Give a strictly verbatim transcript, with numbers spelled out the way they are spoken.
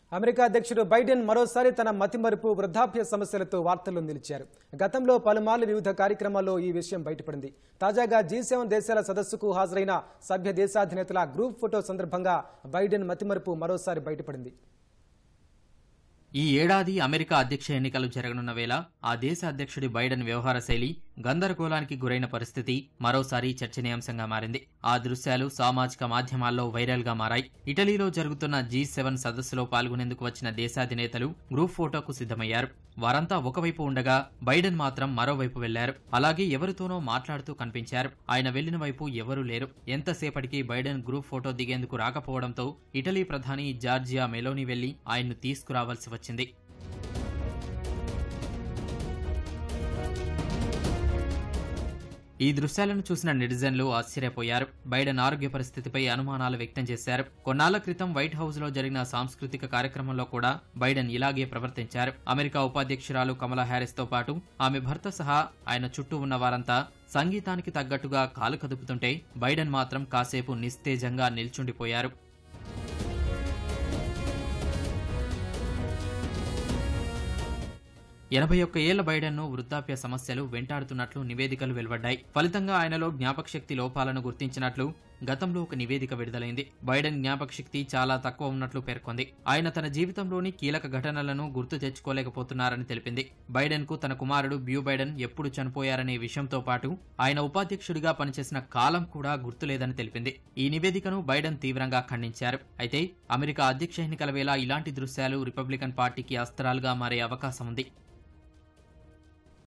America అధ్యక్షుడు Biden మరోసారి తన మతిమరుపు వృద్ధాప్య సమస్యలతో వార్తల్లో నిలిచారు. గతంలో పలుమార్లు వివిధ కార్యక్రమాల్లో ఈ విషయం బయటపడింది. తాజాగా జీ సెవెన్ దేశాల సదస్సుకు హాజరైన సభ్య దేశాధినేతల గ్రూప్ ఫోటో సందర్భంగా బైడెన్ మతిమరుపు మరోసారి బయటపడింది. ఈ ఏడాది అమెరికా అధ్యక్ష ఎన్నికలు జరగనున్న వేళ ఆ దేశ అధ్యక్షుడి బైడెన్ వ్యవహార శైలి గందరగోళానికి గురైన పరిస్థితి మరోసారి చర్చనీయాంశంగా మారింది. ఆ దృశ్యాలు సామాజిక మాధ్యమాల్లో వైరల్ గా మారాయి. ఇటలీలో జరుగుతున్న జీ సెవెన్ సదస్సులో పాల్గొనేందుకు వచ్చిన దేశాధినేతలు గ్రూప్ ఫోటోకు సిద్ధమయ్యారు. వారంతా ఒకవైపు ఉండగా బైడెన్ మాత్రం మరోవైపు వెళ్లారు. అలాగే ఎవరితోనో మాట్లాడుతూ కనిపించారు. ఆయన వెళ్లిన వైపు ఎవరూ లేరు. ఎంతసేపటికి బైడెన్ గ్రూప్ ఫోటో దిగేందుకు రాకపోవడంతో ఇటలీ ప్రధాని జార్జియా మెలోనీ వెళ్లి ఆయన్ను తీసుకురావాల్సి వచ్చింది. ఈ దృశ్యాలను చూసిన నెటిజన్లు ఆశ్చర్యపోయారు. బైడెన్ ఆరోగ్య పరిస్థితిపై అనుమానాలు వ్యక్తం చేశారు. కొన్నాళ్ల క్రితం వైట్ హౌస్ లో జరిగిన సాంస్కృతిక కార్యక్రమంలో కూడా బైడెన్ ఇలాగే ప్రవర్తించారు. అమెరికా ఉపాధ్యక్షురాలు కమలా హ్యారిస్ తో పాటు ఆమె భర్త సహా ఆయన చుట్టూ ఉన్న వారంతా సంగీతానికి తగ్గట్టుగా కాలు కదుపుతుంటే బైడెన్ మాత్రం కాసేపు నిస్తేజంగా నిల్చుండిపోయారు. ఎనభై ఒక్క ఏళ్ల బైడెన్ ను వృద్ధాప్య సమస్యలు వెంటాడుతున్నట్లు నివేదికలు వెలువడ్డాయి. ఫలితంగా ఆయనలో జ్ఞాపకశక్తి లోపాలను గుర్తించినట్లు గతంలో ఒక నివేదిక విడుదలైంది. బైడెన్ జ్ఞాపకశక్తి చాలా తక్కువ ఉన్నట్లు పేర్కొంది. ఆయన తన జీవితంలోని కీలక ఘటనలను గుర్తు తెచ్చుకోలేకపోతున్నారని తెలిపింది. బైడెన్ కు తన కుమారుడు బ్యూ బైడెన్ ఎప్పుడు చనిపోయారనే విషయంతో పాటు ఆయన ఉపాధ్యక్షుడిగా పనిచేసిన కాలం కూడా గుర్తులేదని తెలిపింది. ఈ నివేదికను బైడెన్ తీవ్రంగా ఖండించారు. అయితే అమెరికా అధ్యక్ష ఎన్నికల వేళ ఇలాంటి దృశ్యాలు రిపబ్లికన్ పార్టీకి అస్త్రాలుగా మారే అవకాశం ఉంది.